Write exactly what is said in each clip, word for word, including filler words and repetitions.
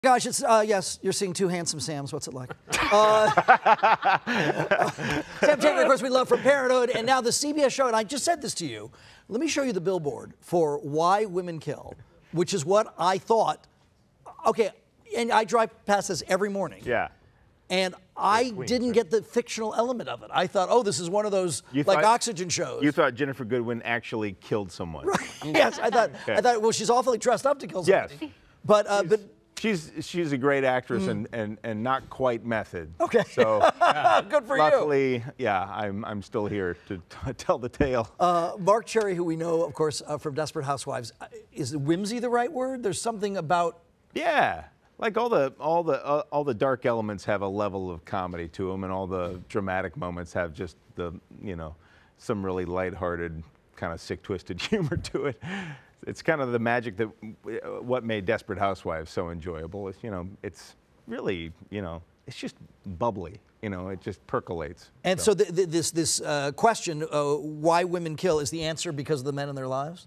Gosh, it's, uh, yes, you're seeing two handsome Sams. What's it like? Uh, Sam Jaeger, of course, we love from Parenthood, and now the C B S show, and I just said this to you. Let me show you the billboard for Why Women Kill, which is what I thought. Okay, and I drive past this every morning. Yeah. And I didn't get the fictional element of it. I thought, oh, this is one of those you like thought, oxygen shows. You thought Ginnifer Goodwin actually killed someone. Right. Yes, I thought. Okay. I thought. Well, she's awfully dressed up to kill somebody. Yes. But uh, she's, but. She's she's a great actress Mm. and, and, and not quite method. Okay. So good for luckily, you. Luckily, yeah, I'm I'm still here to t tell the tale. Uh, Mark Cherry, who we know, of course, uh, from Desperate Housewives, is whimsy the right word? There's something about. Yeah, like all the all the uh, all the dark elements have a level of comedy to them, and all the dramatic moments have just the you know some really lighthearted, kind of sick, twisted humor to it. It's kind of the magic that what made Desperate Housewives so enjoyable. Is, you know, it's really, you know, it's just bubbly. You know, it just percolates. And so, so the, the, this this uh, question, uh, why women kill, is the answer because of the men in their lives?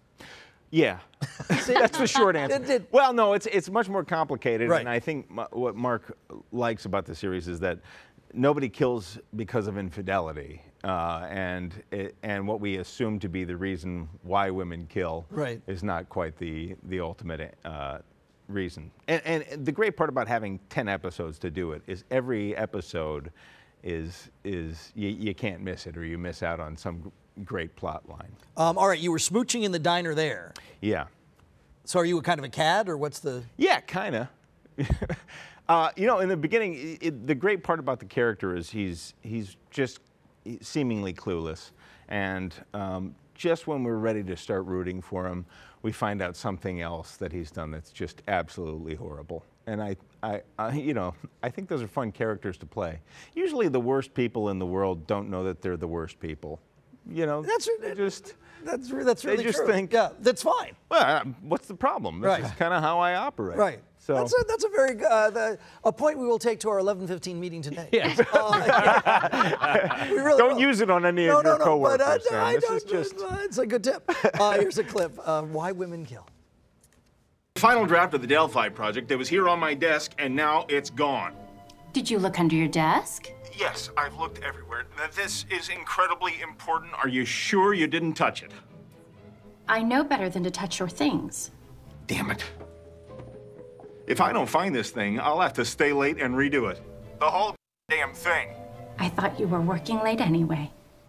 Yeah, See, that's the short answer. It, it, well, no, it's it's much more complicated, right. And I think m what Mark likes about the series is that nobody kills because of infidelity. Uh, and it, and what we assume to be the reason why women kill right. is not quite the the ultimate uh, reason. And, and the great part about having ten episodes to do it is every episode is is you, you can't miss it, or you miss out on some great plot line. Um, all right, you were smooching in the diner there. Yeah. So are you a kind of a cad, or what's the? Yeah, kind of. uh, you know, in the beginning, it, the great part about the character is he's he's just seemingly clueless, and um, just when we're ready to start rooting for him, we find out something else that he's done that's just absolutely horrible. And I, I, I, you know, I think those are fun characters to play. Usually, the worst people in the world don't know that they're the worst people. You know, that's just that's that's really they just true. think, yeah, that's fine. Well, what's the problem? This right. is kind of how I operate. Right. So that's a, that's a very uh, the, a point we will take to our eleven fifteen meeting today. Yes. Uh, yeah. We really don't will. use it on any no, of your no, no, coworkers. But, uh, Sam. I this don't, is just uh, it's a good tip. Uh, here's a clip of Why Women Kill. The final draft of the Delphi project that was here on my desk, and now it's gone. Did you look under your desk? Yes, I've looked everywhere. This is incredibly important. Are you sure you didn't touch it? I know better than to touch your things. Damn it. If I don't find this thing, I'll have to stay late and redo it. The whole damn thing. I thought you were working late anyway.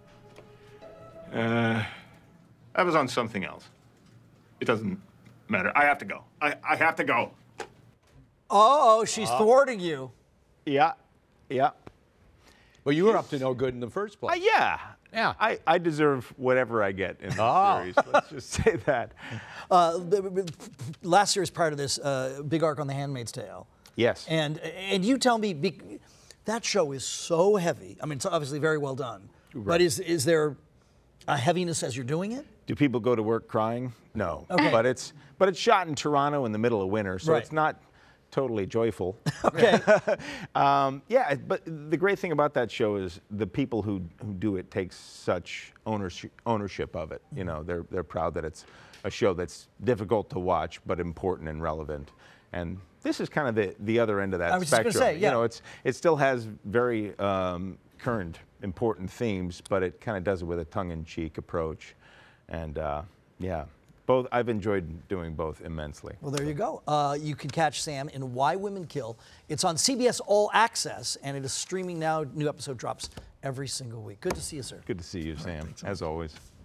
Uh, I was on something else. It doesn't matter. I have to go. I, I have to go. Oh, she's uh, thwarting you. Yeah, yeah. Well, you were up to no good in the first place. Uh, yeah. Yeah. I, I deserve whatever I get in the oh. series. Let's just say that. Uh, the, the, last series prior to this, uh, big arc on The Handmaid's Tale. Yes. And and you tell me, be, that show is so heavy. I mean, it's obviously very well done. Right. But is is there a heaviness as you're doing it? Do people go to work crying? No. Okay. But it's but it's shot in Toronto in the middle of winter, so right. it's not totally joyful. Okay. um, yeah, but the great thing about that show is the people who, who do it take such ownership ownership of it. You know, they're they're proud that it's a show that's difficult to watch but important and relevant. And this is kind of the the other end of that I was spectrum. Just gonna say, yeah. You know, it's it still has very um, current, important themes, but it kind of does it with a tongue-in-cheek approach. And uh, yeah. Both, I've enjoyed doing both immensely. Well, there you go. Uh, you can catch Sam in Why Women Kill. It's on C B S All Access, and it is streaming now. New episode drops every single week. Good to see you, sir. Good to see you, Sam, as always.